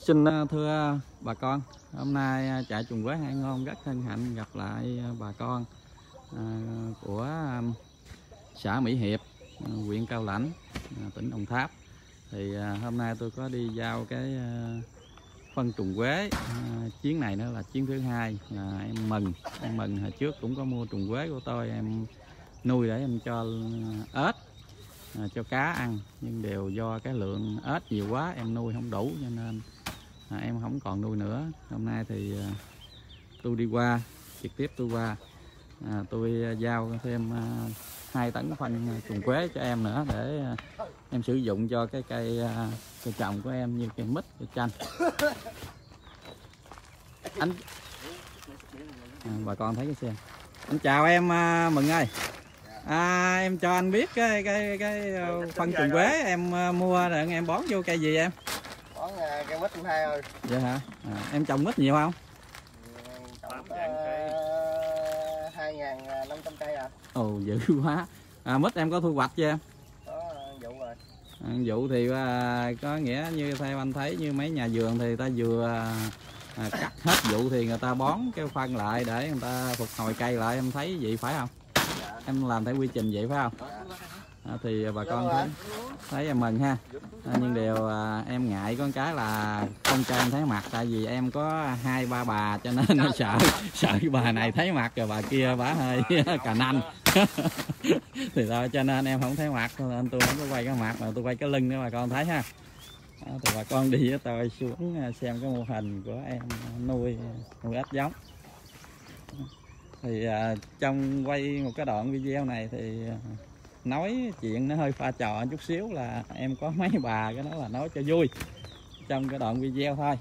Xin thưa bà con, hôm nay trại trùng quế Hải Ngôn rất hân hạnh gặp lại bà con của xã Mỹ Hiệp, huyện Cao Lãnh, tỉnh Đồng Tháp. Thì hôm nay tôi có đi giao cái phân trùng quế, chuyến này nữa là chuyến thứ hai. Em mừng hồi trước cũng có mua trùng quế của tôi, em nuôi để em cho ếch, cho cá ăn, nhưng đều do cái lượng ếch nhiều quá em nuôi không đủ cho nên em không còn nuôi nữa. Hôm nay thì tôi đi qua, trực tiếp tôi qua, tôi giao thêm 2 tấn phân trùng quế cho em nữa để em sử dụng cho cái cây trồng của em, như cây mít, cây chanh. Anh bà con thấy cái xe. Anh chào em Mừng ơi. Em cho anh biết cái phân trùng quế em mua rồi em bón vô cây gì em? Bón cây mít cũng hay rồi. Vậy hả? Em trồng mít nhiều không? Trồng 2.500 cây à. Ồ, dữ quá. Mít em có thu hoạch chưa em? Có vụ rồi. Vụ thì có nghĩa như theo anh thấy như mấy nhà vườn thì ta vừa cắt hết vụ thì người ta bón cái phân lại để người ta phục hồi cây lại, em thấy vậy phải không? Dạ. Em làm theo quy trình vậy phải không? Dạ. Thì bà con thấy em mừng ha. Nhưng điều em ngại có cái là không cho em thấy mặt, tại vì em có 2-3 bà cho nên nó sợ bà này thấy mặt rồi bà kia bả hơi cà nanh. Thì thôi cho nên em không thấy mặt, nên tôi không có quay cái mặt mà tôi quay cái lưng để bà con thấy ha. Thì bà con đi với tôi xuống xem cái mô hình của em nuôi ếch giống. Thì trong quay một cái đoạn video này thì nói chuyện nó hơi pha trò chút xíu, là em có mấy bà, cái đó là nói cho vui trong cái đoạn video thôi.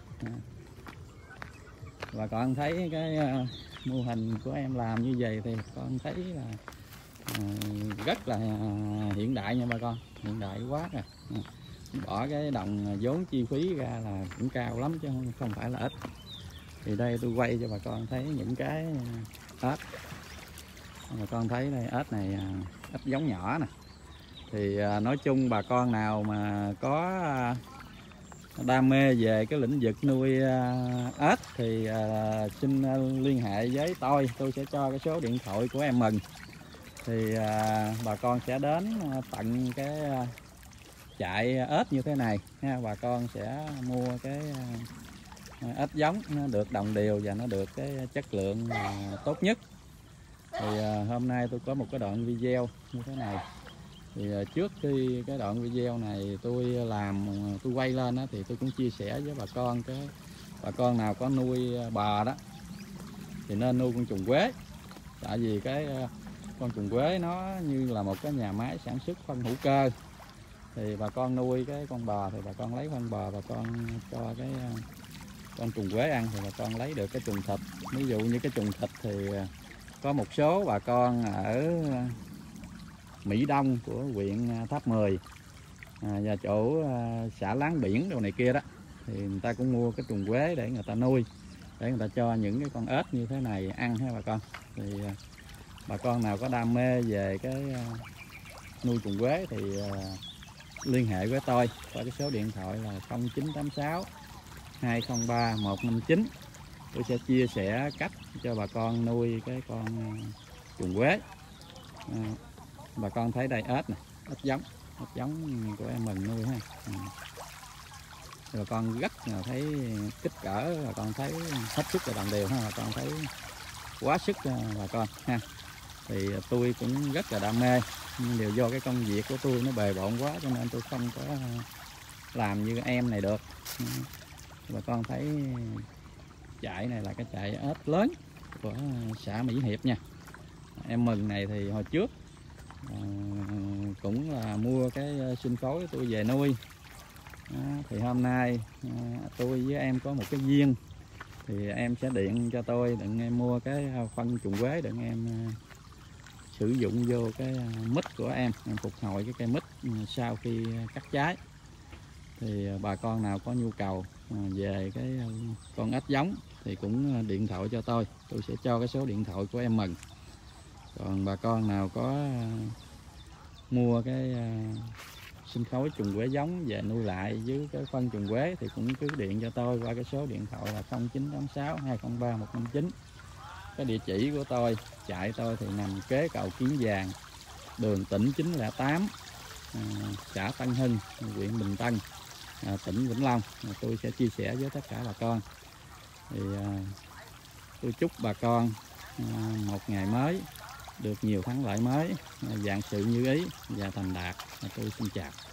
Và con thấy cái mô hình của em làm như vậy thì con thấy là rất là hiện đại nha bà con, hiện đại quá rồi. Bỏ cái đồng vốn chi phí ra là cũng cao lắm chứ không phải là ít. Thì đây tôi quay cho bà con thấy những cái ếch. Bà con thấy đây, ếch này ếch giống nhỏ nè. Thì nói chung bà con nào mà có đam mê về cái lĩnh vực nuôi ếch thì xin liên hệ với tôi sẽ cho cái số điện thoại của em Mừng. Thì bà con sẽ đến tận cái trại ếch như thế này ha, bà con sẽ mua cái ếch giống nó được đồng đều và nó được cái chất lượng tốt nhất. Thì hôm nay tôi có một cái đoạn video như thế này. Thì trước khi cái đoạn video này tôi quay lên đó, thì tôi cũng chia sẻ với bà con, cái bà con nào có nuôi bò đó thì nên nuôi con trùng quế. Tại vì cái con trùng quế nó như là một cái nhà máy sản xuất phân hữu cơ. Thì bà con nuôi cái con bò thì bà con lấy phân bò, bà con cho cái con trùng quế ăn thì bà con lấy được cái trùng thịt. Ví dụ như cái trùng thịt thì có một số bà con ở Mỹ Đông của huyện Tháp 10 và chỗ xã Láng Biển đồ này kia đó, thì người ta cũng mua cái trùng quế để người ta nuôi, để người ta cho những cái con ếch như thế này ăn ha bà con. Thì bà con nào có đam mê về cái nuôi trùng quế thì liên hệ với tôi qua cái số điện thoại là 0986 203 159. Tôi sẽ chia sẻ cách cho bà con nuôi cái con trùng quế. Bà con thấy đây ếch nè, ếch giống của em Mừng nuôi ha. Bà con rất là thấy kích cỡ, bà con thấy hết sức là đồng đều ha, bà con thấy quá sức bà con ha. Thì tôi cũng rất là đam mê, nhưng đều do cái công việc của tôi nó bề bộn quá cho nên tôi không có làm như em này được. Bà con thấy trại này là cái trại ếch lớn của xã Mỹ Hiệp nha. Em Mừng này thì hồi trước cũng là mua cái sinh khối tôi về nuôi. Thì hôm nay tôi với em có một cái duyên, thì em sẽ điện cho tôi đừng em mua cái phân trùng quế đừng em sử dụng vô cái mít của em phục hồi cái cây mít sau khi cắt trái. Thì bà con nào có nhu cầu về cái con ếch giống thì cũng điện thoại cho tôi sẽ cho cái số điện thoại của em Mừng. Còn bà con nào có mua cái sinh khối trùng quế giống về nuôi lại với cái phân trùng quế thì cũng cứ điện cho tôi qua cái số điện thoại là 0986 203 159. Cái địa chỉ của tôi, trại tôi thì nằm kế cầu Kiến Vàng, đường Tỉnh 908, xã Tân Hưng, huyện Bình Tân, tỉnh Vĩnh Long. Tôi sẽ chia sẻ với tất cả bà con. Thì tôi chúc bà con một ngày mới được nhiều thắng lợi mới, vạn sự như ý và thành đạt. Tôi xin chào.